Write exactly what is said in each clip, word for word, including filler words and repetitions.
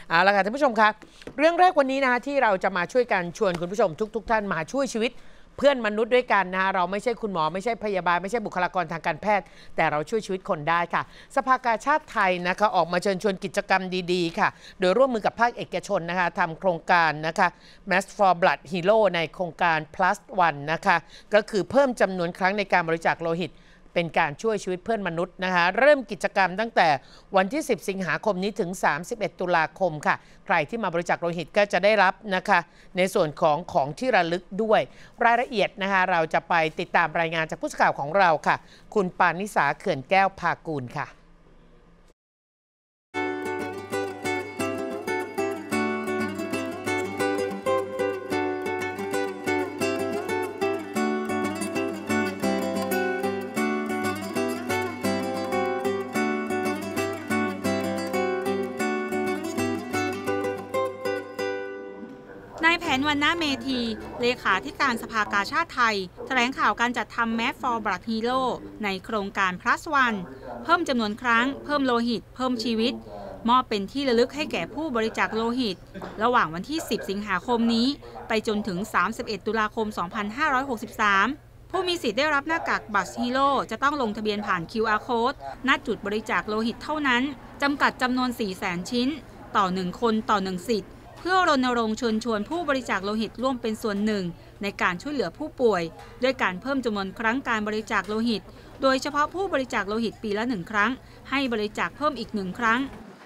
เอาละค่ะท่านผู้ชมคะเรื่องแรกวันนี้นะคะที่เราจะมาช่วยกันชวนคุณผู้ชมทุกๆ ท่านมาช่วยชีวิตเพื่อนมนุษย์ด้วยกันนะคะเราไม่ใช่คุณหมอไม่ใช่พยาบาลไม่ใช่บุคลากรทางการแพทย์แต่เราช่วยชีวิตคนได้ค่ะสภากาชาดไทยนะคะออกมาเชิญชวนกิจกรรมดีๆค่ะโดยร่วมมือกับภาคเอกชนนะคะทำโครงการนะคะ Match for Blood Hero ในโครงการ plus วันนะคะก็คือเพิ่มจำนวนครั้งในการบริจาคโลหิตเป็นการช่วยชีวิตเพื่อนมนุษย์นะคะเริ่มกิจกรรมตั้งแต่วันที่สิบสิงหาคมนี้ถึงสามสิบเอ็ดตุลาคมค่ะใครที่มาบริจาคโลหิตก็จะได้รับนะคะในส่วนของของที่ระลึกด้วยรายละเอียดนะคะเราจะไปติดตามรายงานจากผู้สื่อข่าวของเราค่ะคุณปานิสาเขื่อนแก้วภากูลค่ะนายแผนวรรณเมธีเลขาธิการสภากาชาดไทยแถลงข่าวการจัดทำ Match for Blood Hero ในโครงการ plus วันเพิ่มจำนวนครั้งเพิ่มโลหิตเพิ่มชีวิตมอบเป็นที่ระลึกให้แก่ผู้บริจาคโลหิตระหว่างวันที่สิบสิงหาคมนี้ไปจนถึงสามสิบเอ็ดตุลาคมสองพันห้าร้อยหกสิบสามผู้มีสิทธิ์ได้รับหน้ากากบัตรฮีโร่จะต้องลงทะเบียนผ่าน คิว อาร์ Code ณ จุดบริจาคโลหิตเท่านั้นจำกัดจำนวน สี่แสน ชิ้นต่อหนึ่งคนต่อหนึ่งสิทธิ์เพื่อรณรงค์เชิญชวนผู้บริจาคโลหิตร่วมเป็นส่วนหนึ่งในการช่วยเหลือผู้ป่วยด้วยการเพิ่มจำนวนครั้งการบริจาคโลหิตโดยเฉพาะผู้บริจาคโลหิตปีละหนึ่งครั้งให้บริจาคเพิ่มอีกหนึ่งครั้ง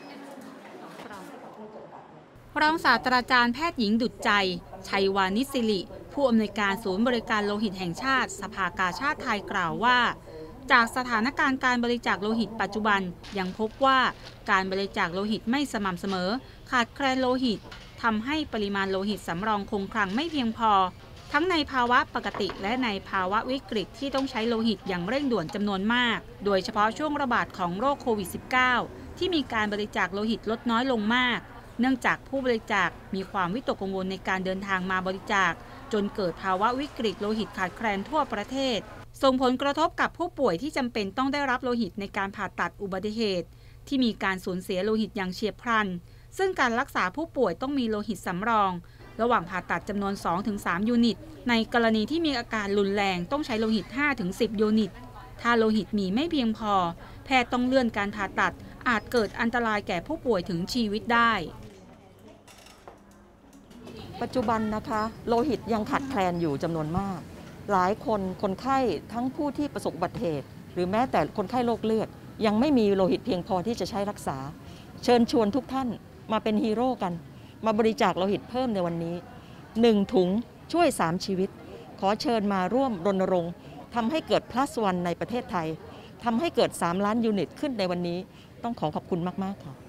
รองศาสตราจารย์แพทย์หญิงดุจใจชัยวานิศิริผู้อำนวยการศูนย์บริการโลหิตแห่งชาติสภากาชาดไทยกล่าวว่าจากสถานการณ์การบริจาคโลหิตปัจจุบันยังพบว่าการบริจาคโลหิตไม่สม่ำเสมอขาดแคลนโลหิตทำให้ปริมาณโลหิตสำรองคงคลังไม่เพียงพอทั้งในภาวะปกติและในภาวะวิกฤตที่ต้องใช้โลหิตอย่างเร่งด่วนจำนวนมากโดยเฉพาะช่วงระบาดของโรคโควิด สิบเก้า ที่มีการบริจาคโลหิตลดน้อยลงมากเนื่องจากผู้บริจาคมีความวิตกกังวลในการเดินทางมาบริจาคจนเกิดภาวะวิกฤตโลหิตขาดแคลนทั่วประเทศส่งผลกระทบกับผู้ป่วยที่จำเป็นต้องได้รับโลหิตในการผ่าตัดอุบัติเหตุที่มีการสูญเสียโลหิตอย่างเฉียบพลันซึ่งการรักษาผู้ป่วยต้องมีโลหิตสำรองระหว่างผ่าตัดจำนวน สองถึงสาม ยูนิตในกรณีที่มีอาการรุนแรงต้องใช้โลหิต ห้าถึงสิบ ยูนิตถ้าโลหิตมีไม่เพียงพอแพทย์ต้องเลื่อนการผ่าตัดอาจเกิดอันตรายแก่ผู้ป่วยถึงชีวิตได้ปัจจุบันนะคะโลหิตยังขาดแคลนอยู่จำนวนมากหลายคนคนไข้ทั้งผู้ที่ประสบอุบัติเหตุหรือแม้แต่คนไข้โรคเลือดยังไม่มีโลหิตเพียงพอที่จะใช้รักษาเชิญชวนทุกท่านมาเป็นฮีโร่กันมาบริจาคโลหิตเพิ่มในวันนี้หนึ่งถุงช่วยสามชีวิตขอเชิญมาร่วมรณรงค์ทำให้เกิด plus วันในประเทศไทยทำให้เกิดสามล้านยูนิตขึ้นในวันนี้ต้องขอขอบคุณมากๆค่ะ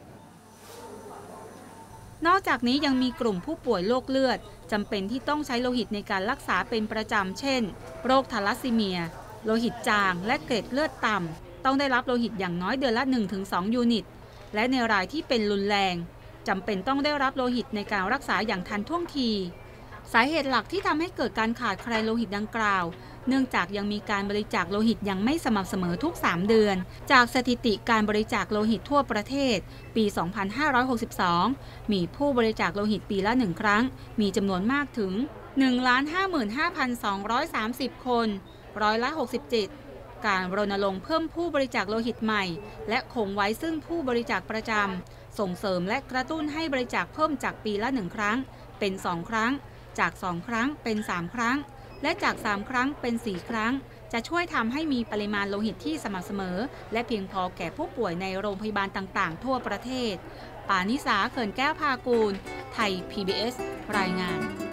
นอกจากนี้ยังมีกลุ่มผู้ป่วยโรคเลือดจำเป็นที่ต้องใช้โลหิตในการรักษาเป็นประจำเช่นโรคทาลัสซีเมียโลหิตจางและเกล็ดเลือดต่ำต้องได้รับโลหิตอย่างน้อยเดือนละ หนึ่งถึงสอง ยูนิตและในรายที่เป็นรุนแรงจำเป็นต้องได้รับโลหิตในการรักษาอย่างทันท่วงทีสาเหตุหลักที่ทำให้เกิดการขาดแคลนโลหิตดังกล่าวเนื่องจากยังมีการบริจาคโลหิตยังไม่สม่ำเสมอทุกสามเดือนจากสถิติการบริจาคโลหิตทั่วประเทศปี สองพันห้าร้อยหกสิบสอง มีผู้บริจาคโลหิตปีละหนึ่งครั้งมีจำนวนมากถึง หนึ่งล้านห้าหมื่นห้าพันสองร้อยสามสิบ คนร้อยละ หกสิบเจ็ดการรณรงค์เพิ่มผู้บริจาคโลหิตใหม่และคงไว้ซึ่งผู้บริจาคประจำส่งเสริมและกระตุ้นให้บริจาคเพิ่มจากปีละหนึ่งครั้งเป็นสองครั้งจากสองครั้งเป็นสามครั้งและจากสามครั้งเป็นสี่ครั้งจะช่วยทำให้มีปริมาณโลหิตที่สม่ำเสมอและเพียงพอแก่ผู้ป่วยในโรงพยาบาลต่างๆทั่วประเทศปานิสาเขื่อนแก้วภากูลไทย พี บี เอส รายงาน